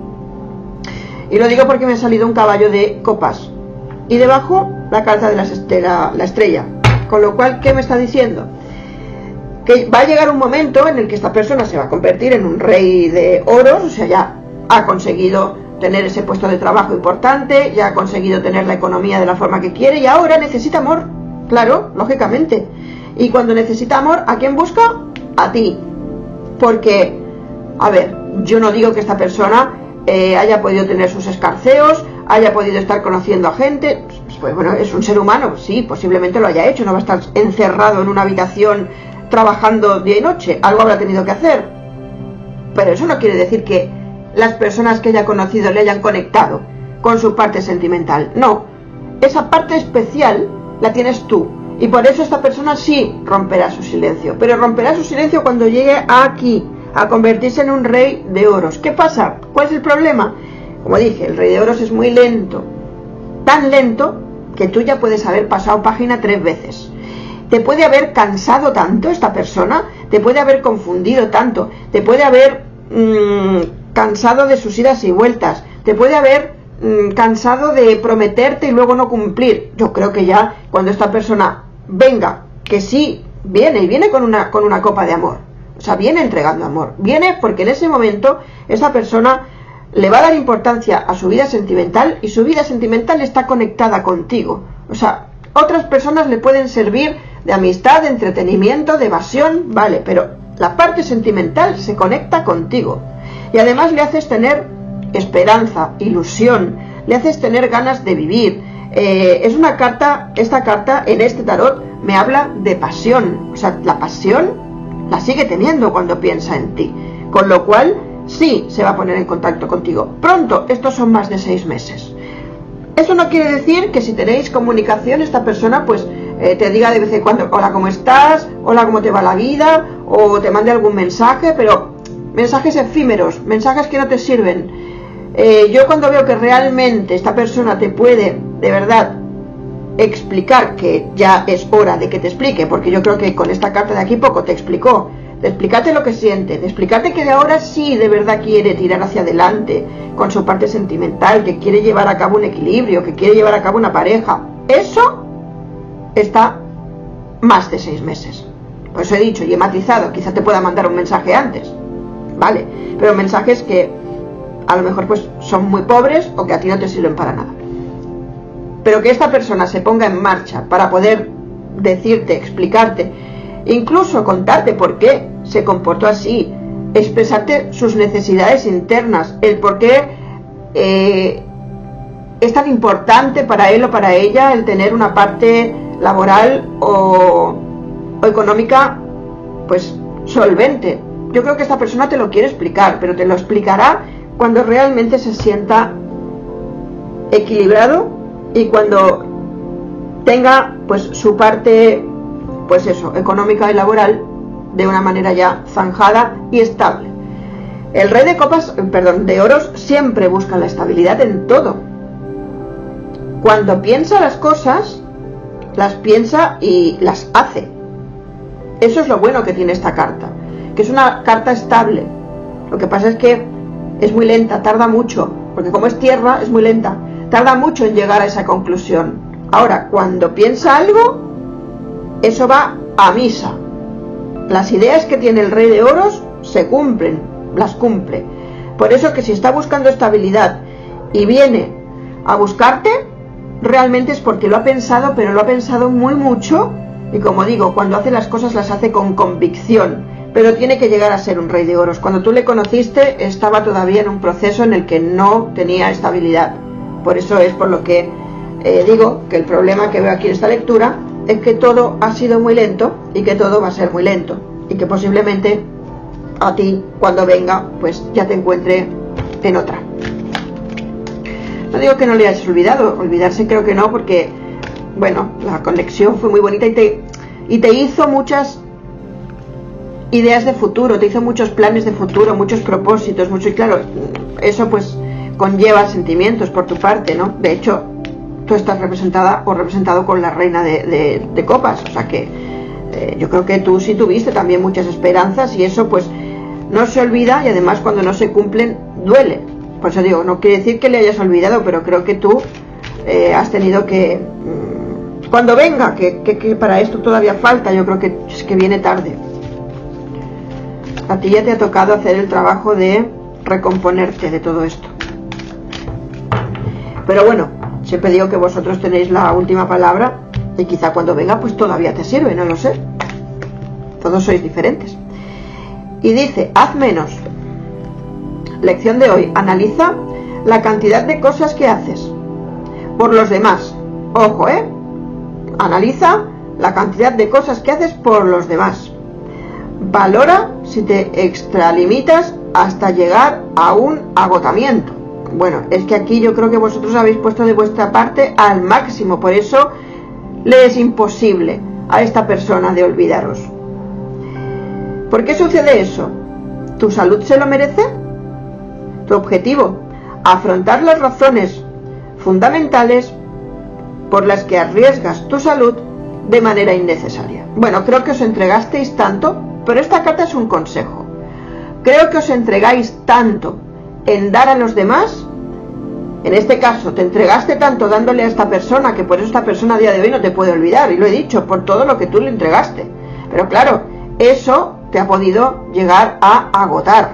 Y lo digo porque me ha salido un caballo de copas. Y debajo la carta de la, la, la estrella. Con lo cual, ¿qué me está diciendo? Que va a llegar un momento en el que esta persona se va a convertir en un rey de oros. O sea, ya ha conseguido tener ese puesto de trabajo importante, ya ha conseguido tener la economía de la forma que quiere, y ahora necesita amor, claro, lógicamente. Y cuando necesita amor, ¿a quién busca? A ti. Porque, a ver, yo no digo que esta persona eh, haya podido tener sus escarceos, haya podido estar conociendo a gente. Pues bueno, es un ser humano, sí, posiblemente lo haya hecho, no va a estar encerrado en una habitación trabajando día y noche, algo habrá tenido que hacer. Pero eso no quiere decir que las personas que haya conocido le hayan conectado con su parte sentimental. No, esa parte especial la tienes tú, y por eso esta persona sí romperá su silencio, pero romperá su silencio cuando llegue aquí, a convertirse en un rey de oros. ¿Qué pasa? ¿Cuál es el problema? Como dije, el rey de oros es muy lento, tan lento que tú ya puedes haber pasado página tres veces. Te puede haber cansado tanto esta persona, te puede haber confundido tanto, te puede haber mmm, cansado de sus idas y vueltas, te puede haber mmm, cansado de prometerte y luego no cumplir. Yo creo que ya cuando esta persona venga, que sí viene, y viene con una, con una copa de amor, o sea, viene entregando amor, viene porque en ese momento esta persona le va a dar importancia a su vida sentimental y su vida sentimental está conectada contigo. O sea, otras personas le pueden servir de amistad, de entretenimiento, de evasión, vale, pero la parte sentimental se conecta contigo. Y además le haces tener esperanza, ilusión, le haces tener ganas de vivir. Eh, es una carta, esta carta en este tarot me habla de pasión. O sea, la pasión la sigue teniendo cuando piensa en ti. Con lo cual, sí, se va a poner en contacto contigo. Pronto, estos son más de seis meses. Eso no quiere decir que si tenéis comunicación, esta persona pues eh, te diga de vez en cuando, hola, ¿cómo estás? Hola, ¿cómo te va la vida? O te mande algún mensaje, pero mensajes efímeros, mensajes que no te sirven. Eh, yo cuando veo que realmente esta persona te puede, de verdad, explicar, que ya es hora de que te explique, porque yo creo que con esta carta de aquí poco te explicó, de explicarte lo que siente, de explicarte que de ahora sí de verdad quiere tirar hacia adelante con su parte sentimental, que quiere llevar a cabo un equilibrio, que quiere llevar a cabo una pareja. Eso está más de seis meses. Por eso he dicho y he matizado, quizá te pueda mandar un mensaje antes, vale, pero mensajes que a lo mejor pues son muy pobres o que a ti no te sirven para nada. Pero que esta persona se ponga en marcha para poder decirte, explicarte, incluso contarte por qué se comportó así, expresarte sus necesidades internas, el por qué eh, es tan importante para él o para ella el tener una parte laboral o, o económica pues solvente. Yo creo que esta persona te lo quiere explicar, pero te lo explicará cuando realmente se sienta equilibrado y cuando tenga pues su parte pues eso, económica y laboral de una manera ya zanjada y estable. El rey de copas, perdón, de oros siempre busca la estabilidad en todo. Cuando piensa las cosas, las piensa y las hace. Eso es lo bueno que tiene esta carta, que es una carta estable. Lo que pasa es que es muy lenta, tarda mucho, porque como es tierra, es muy lenta, tarda mucho en llegar a esa conclusión. Ahora, cuando piensa algo, eso va a misa. Las ideas que tiene el rey de oros se cumplen, las cumple. Por eso que si está buscando estabilidad y viene a buscarte, realmente es porque lo ha pensado, pero lo ha pensado muy mucho. Y como digo, cuando hace las cosas las hace con convicción, pero tiene que llegar a ser un rey de oros. Cuando tú le conociste estaba todavía en un proceso en el que no tenía estabilidad. Por eso es por lo que eh, digo que el problema que veo aquí en esta lectura es que todo ha sido muy lento y que todo va a ser muy lento y que posiblemente a ti cuando venga pues ya te encuentre en otra. No digo que no le hayas olvidado, olvidarse creo que no, porque bueno, la conexión fue muy bonita y te, y te hizo muchas ideas de futuro, te hizo muchos planes de futuro, muchos propósitos, mucho, y claro, eso pues conlleva sentimientos por tu parte, ¿no? De hecho, tú estás representada o representado con la reina de, de, de copas, o sea que eh, yo creo que tú sí tuviste también muchas esperanzas y eso pues no se olvida y además cuando no se cumplen duele. Por eso digo, no quiere decir que le hayas olvidado, pero creo que tú eh, has tenido que mmm, cuando venga, que, que, que para esto todavía falta, yo creo que es que viene tarde. A ti ya te ha tocado hacer el trabajo de recomponerte de todo esto. Pero bueno, siempre digo que vosotros tenéis la última palabra y quizá cuando venga pues todavía te sirve, no lo sé. Todos sois diferentes. Y dice, haz menos. Lección de hoy, analiza la cantidad de cosas que haces por los demás. Ojo, ¿eh? Analiza la cantidad de cosas que haces por los demás. Valora si te extralimitas hasta llegar a un agotamiento. Bueno, es que aquí yo creo que vosotros habéis puesto de vuestra parte al máximo, por eso le es imposible a esta persona de olvidaros. ¿Por qué sucede eso? ¿Tu salud se lo merece? Tu objetivo, afrontar las razones fundamentales por las que arriesgas tu salud de manera innecesaria. Bueno, creo que os entregasteis tanto, pero esta carta es un consejo. Creo que os entregáis tanto en dar a los demás. En este caso te entregaste tanto dándole a esta persona que por eso esta persona a día de hoy no te puede olvidar, y lo he dicho, por todo lo que tú le entregaste. Pero claro, eso te ha podido llegar a agotar.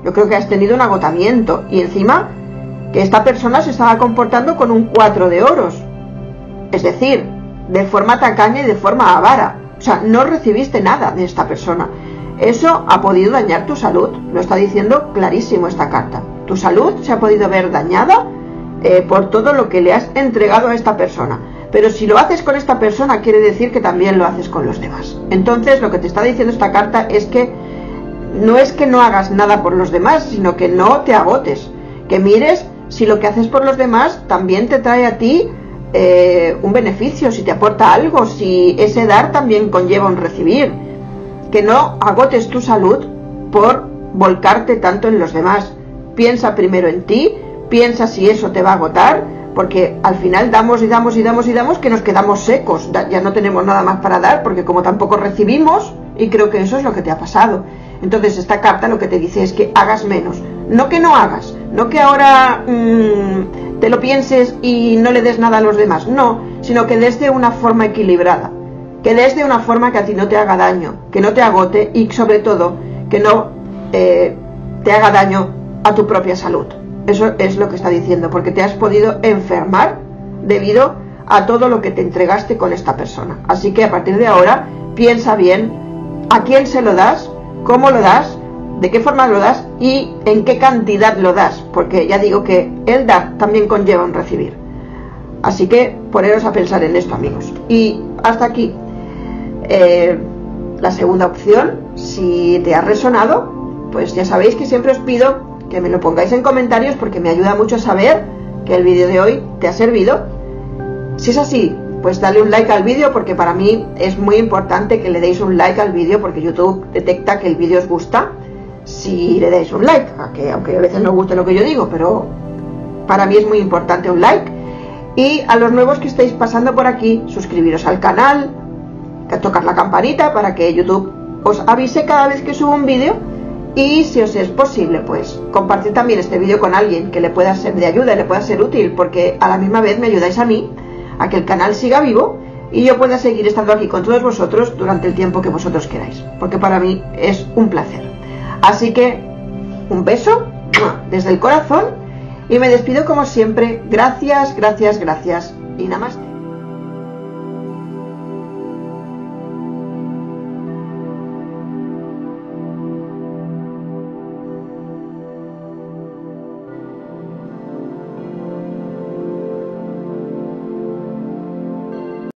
Yo creo que has tenido un agotamiento y encima que esta persona se estaba comportando con un cuatro de oros, es decir, de forma tacaña y de forma avara. O sea, no recibiste nada de esta persona. Eso ha podido dañar tu salud, lo está diciendo clarísimo esta carta. Tu salud se ha podido ver dañada eh, por todo lo que le has entregado a esta persona. Pero si lo haces con esta persona, quiere decir que también lo haces con los demás. Entonces, lo que te está diciendo esta carta es que no es que no hagas nada por los demás, sino que no te agotes. Que mires si lo que haces por los demás también te trae a ti eh, un beneficio, si te aporta algo, si ese dar también conlleva un recibir. Que no agotes tu salud por volcarte tanto en los demás. Piensa primero en ti, piensa si eso te va a agotar, porque al final damos y damos y damos y damos que nos quedamos secos, ya no tenemos nada más para dar, porque como tampoco recibimos, y creo que eso es lo que te ha pasado. Entonces esta carta lo que te dice es que hagas menos, no que no hagas, no que ahora mmm, te lo pienses y no le des nada a los demás, no, sino que des de una forma equilibrada, que des de una forma que a ti no te haga daño, que no te agote y sobre todo que no eh, te haga daño a tu propia salud. Eso es lo que está diciendo, porque te has podido enfermar debido a todo lo que te entregaste con esta persona. Así que a partir de ahora piensa bien a quién se lo das, cómo lo das, de qué forma lo das y en qué cantidad lo das, porque ya digo que el dar también conlleva un recibir. Así que poneros a pensar en esto, amigos. Y hasta aquí eh, la segunda opción. Si te ha resonado, pues ya sabéis que siempre os pido que me lo pongáis en comentarios porque me ayuda mucho a saber que el vídeo de hoy te ha servido. Si es así, pues dale un like al vídeo, porque para mí es muy importante que le deis un like al vídeo, porque YouTube detecta que el vídeo os gusta si le dais un like, aunque, aunque a veces no guste lo que yo digo, pero para mí es muy importante un like. Y a los nuevos que estáis pasando por aquí, suscribiros al canal, tocar la campanita para que YouTube os avise cada vez que subo un vídeo. Y si os es posible, pues compartir también este vídeo con alguien que le pueda ser de ayuda y le pueda ser útil, porque a la misma vez me ayudáis a mí a que el canal siga vivo y yo pueda seguir estando aquí con todos vosotros durante el tiempo que vosotros queráis, porque para mí es un placer. Así que un beso desde el corazón y me despido como siempre. Gracias, gracias, gracias y namaste.